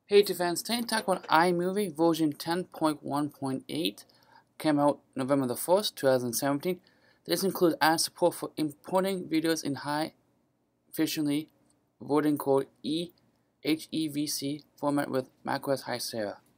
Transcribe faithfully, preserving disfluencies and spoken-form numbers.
Hey to fans, today talk about iMovie version ten point one point eight. Came out November the first, two thousand seventeen. This includes add support for importing videos in high efficiently version code E H E V C format with macOS High Sierra.